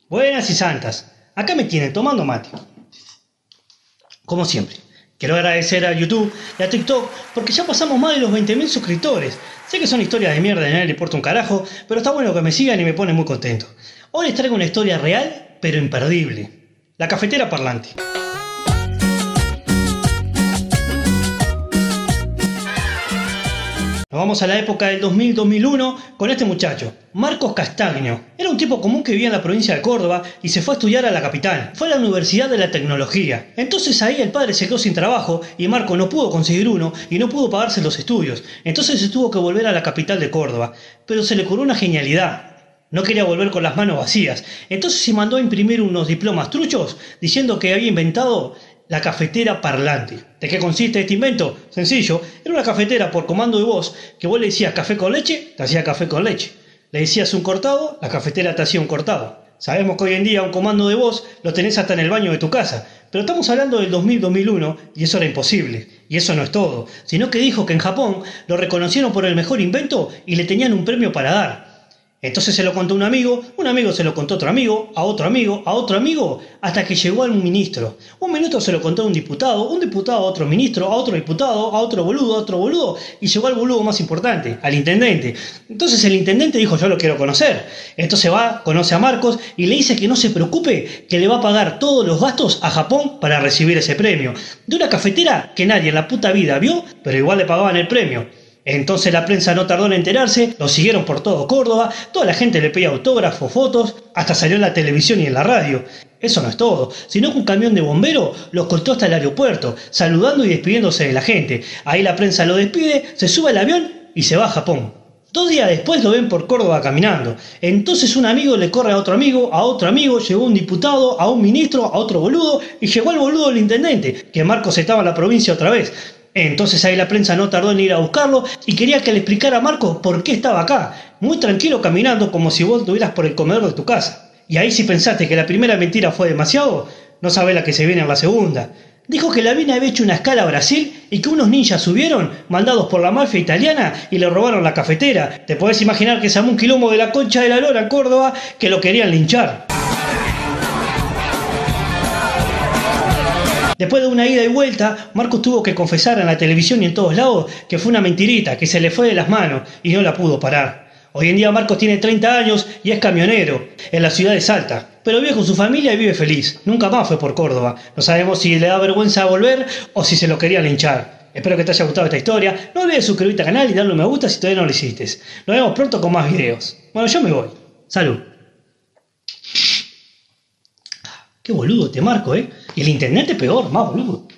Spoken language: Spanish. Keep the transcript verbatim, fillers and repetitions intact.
Buenas y santas. Acá me tienen tomando mate. Como siempre, quiero agradecer a YouTube y a TikTok porque ya pasamos más de los veinte mil suscriptores. Sé que son historias de mierda y a nadie le importa un carajo, pero está bueno que me sigan y me pone muy contento. Hoy les traigo una historia real, pero imperdible. La cafetera parlante. Nos vamos a la época del dos mil dos mil uno con este muchacho, Marcos Castaño. Era un tipo común que vivía en la provincia de Córdoba y se fue a estudiar a la capital. Fue a la Universidad de la Tecnología. Entonces ahí el padre se quedó sin trabajo y Marco no pudo conseguir uno y no pudo pagarse los estudios. Entonces se tuvo que volver a la capital de Córdoba. Pero se le ocurrió una genialidad. No quería volver con las manos vacías. Entonces se mandó a imprimir unos diplomas truchos diciendo que había inventado la cafetera parlante. ¿De qué consiste este invento? Sencillo, era una cafetera por comando de voz que vos le decías café con leche, te hacía café con leche. Le decías un cortado, la cafetera te hacía un cortado. Sabemos que hoy en día un comando de voz lo tenés hasta en el baño de tu casa, pero estamos hablando del dos mil dos mil uno y eso era imposible. Y eso no es todo, sino que dijo que en Japón lo reconocieron por el mejor invento y le tenían un premio para dar. Entonces se lo contó un amigo, un amigo se lo contó a otro amigo, a otro amigo, a otro amigo, hasta que llegó a un ministro. Un ministro se lo contó a un diputado, un diputado a otro ministro, a otro diputado, a otro boludo, a otro boludo, y llegó al boludo más importante, al intendente. Entonces el intendente dijo, yo lo quiero conocer. Entonces va, conoce a Marcos y le dice que no se preocupe, que le va a pagar todos los gastos a Japón para recibir ese premio. De una cafetera que nadie en la puta vida vio, pero igual le pagaban el premio. Entonces la prensa no tardó en enterarse, lo siguieron por todo Córdoba, toda la gente le pedía autógrafos, fotos, hasta salió en la televisión y en la radio. Eso no es todo, sino que un camión de bomberos los cortó hasta el aeropuerto, saludando y despidiéndose de la gente. Ahí la prensa lo despide, se sube al avión y se va a Japón. Dos días después lo ven por Córdoba caminando. Entonces un amigo le corre a otro amigo, a otro amigo, llegó un diputado, a un ministro, a otro boludo, y llegó el boludo del intendente, que Marcos estaba en la provincia otra vez. Entonces ahí la prensa no tardó en ir a buscarlo y quería que le explicara a Marcos por qué estaba acá, muy tranquilo caminando como si vos estuvieras por el comedor de tu casa. Y ahí si pensaste que la primera mentira fue demasiado, no sabés la que se viene en la segunda. Dijo que la mina había hecho una escala a Brasil y que unos ninjas subieron, mandados por la mafia italiana, y le robaron la cafetera. Te podés imaginar que se armó un quilombo de la concha de la lora en Córdoba que lo querían linchar. Después de una ida y vuelta, Marcos tuvo que confesar en la televisión y en todos lados que fue una mentirita, que se le fue de las manos y no la pudo parar. Hoy en día Marcos tiene treinta años y es camionero en la ciudad de Salta, pero vive con su familia y vive feliz. Nunca más fue por Córdoba. No sabemos si le da vergüenza volver o si se lo quería linchar. Espero que te haya gustado esta historia. No olvides suscribirte al canal y darle un me gusta si todavía no lo hiciste. Nos vemos pronto con más videos. Bueno, yo me voy. Salud. Qué boludo te Marco, ¿eh? Y el intendente peor, más boludo.